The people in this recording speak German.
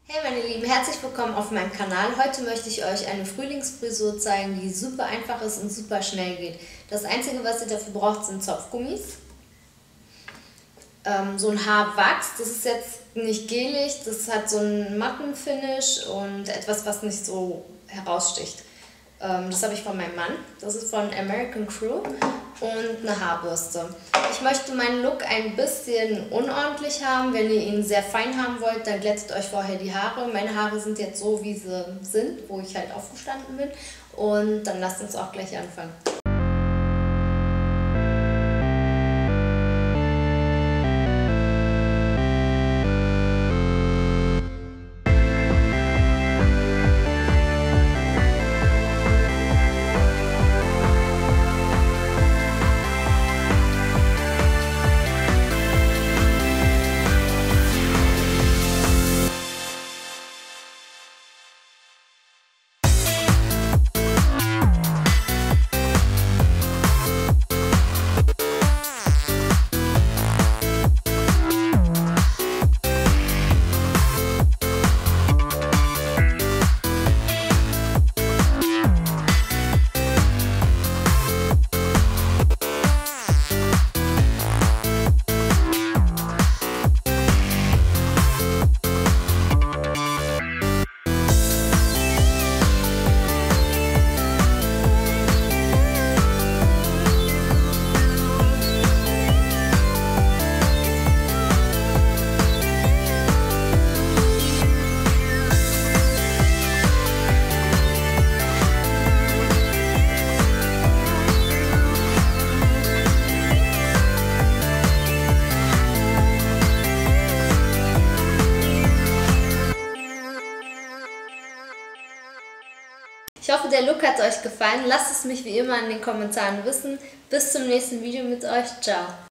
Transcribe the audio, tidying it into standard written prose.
Hey meine Lieben, herzlich willkommen auf meinem Kanal. Heute möchte ich euch eine Frühlingsfrisur zeigen, die super einfach ist und super schnell geht. Das Einzige, was ihr dafür braucht, sind Zopfgummis, so ein Haarwachs, das ist jetzt nicht gelig, das hat so einen matten Finish und etwas, was nicht so heraussticht. Das habe ich von meinem Mann, das ist von American Crew, und eine Haarbürste. Ich möchte meinen Look ein bisschen unordentlich haben. Wenn ihr ihn sehr fein haben wollt, dann glättet euch vorher die Haare. Meine Haare sind jetzt so, wie sie sind, wo ich halt aufgestanden bin. Und dann lasst uns auch gleich anfangen. Ich hoffe, der Look hat euch gefallen. Lasst es mich wie immer in den Kommentaren wissen. Bis zum nächsten Video mit euch. Ciao.